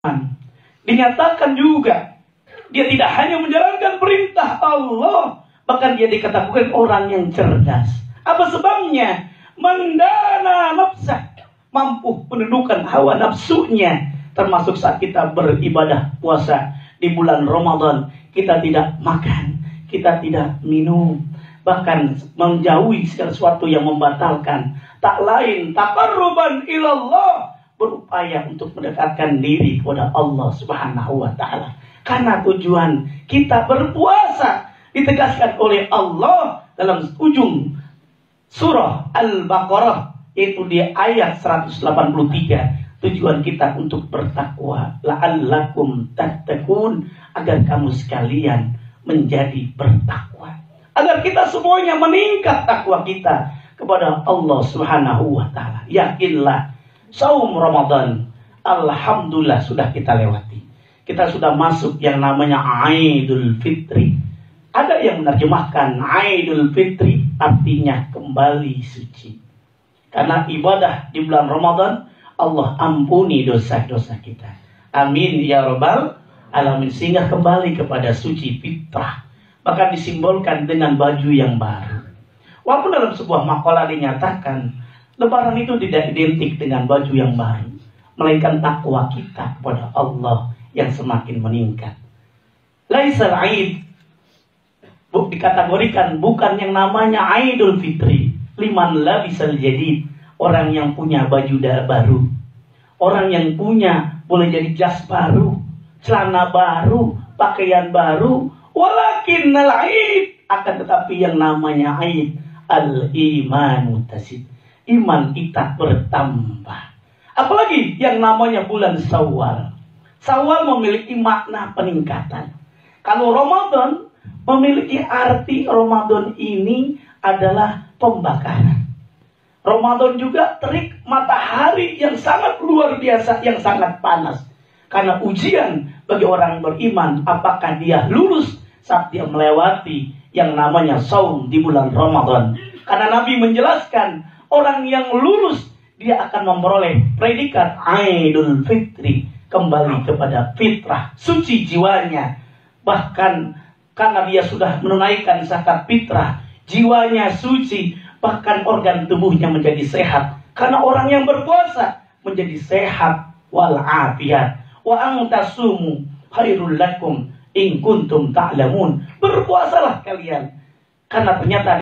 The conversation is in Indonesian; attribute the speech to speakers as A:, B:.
A: Dinyatakan juga dia tidak hanya menjalankan perintah Allah, bahkan dia dikatakan orang yang cerdas. Apa sebabnya? Mendana nafsah, mampu menundukkan hawa nafsunya. Termasuk saat kita beribadah puasa di bulan Ramadan, kita tidak makan, kita tidak minum, bahkan menjauhi segala sesuatu yang membatalkan. Tak lain taqarruban ilallah, berupaya untuk mendekatkan diri kepada Allah Subhanahu wa taala. Karena tujuan kita berpuasa ditegaskan oleh Allah dalam ujung surah Al-Baqarah, yaitu di ayat 183. Tujuan kita untuk bertakwa, la'allakum tattaqun, agar kamu sekalian menjadi bertakwa, agar kita semuanya meningkat takwa kita kepada Allah Subhanahu wa taala. Yakinlah, saum Ramadan alhamdulillah sudah kita lewati. Kita sudah masuk yang namanya Aidul Fitri. Ada yang menerjemahkan Aidul Fitri artinya kembali suci. Karena ibadah di bulan Ramadan, Allah ampuni dosa-dosa kita. Amin ya rabbal alamin. Sehingga kembali kepada suci fitrah. Bahkan disimbolkan dengan baju yang baru. Walaupun dalam sebuah makalah dinyatakan Lebaran itu tidak identik dengan baju yang baru, melainkan takwa kita kepada Allah yang semakin meningkat. Laisal Aid dikategorikan bukan yang namanya Aidul Fitri liman labisal jadid, orang yang punya baju baru, orang yang punya boleh jadi jas baru, celana baru, pakaian baru. Walakinnal Aid, akan tetapi yang namanya Aid al-imanu tasid, iman kita bertambah. Apalagi yang namanya bulan Syawal. Syawal memiliki makna peningkatan. Kalau Ramadan memiliki arti, Ramadan ini adalah pembakaran. Ramadan juga terik matahari yang sangat luar biasa, yang sangat panas. Karena ujian bagi orang beriman, apakah dia lulus saat dia melewati yang namanya saum di bulan Ramadan. Karena Nabi menjelaskan, orang yang lulus dia akan memperoleh predikat Aidul Fitri, kembali kepada fitrah, suci jiwanya. Bahkan karena dia sudah menunaikan zakat fitrah, jiwanya suci, bahkan organ tubuhnya menjadi sehat. Karena orang yang berpuasa menjadi sehat walafiat. Wa antasumu khairul lakum in kuntum ta'lamun. Berpuasalah kalian, karena ternyata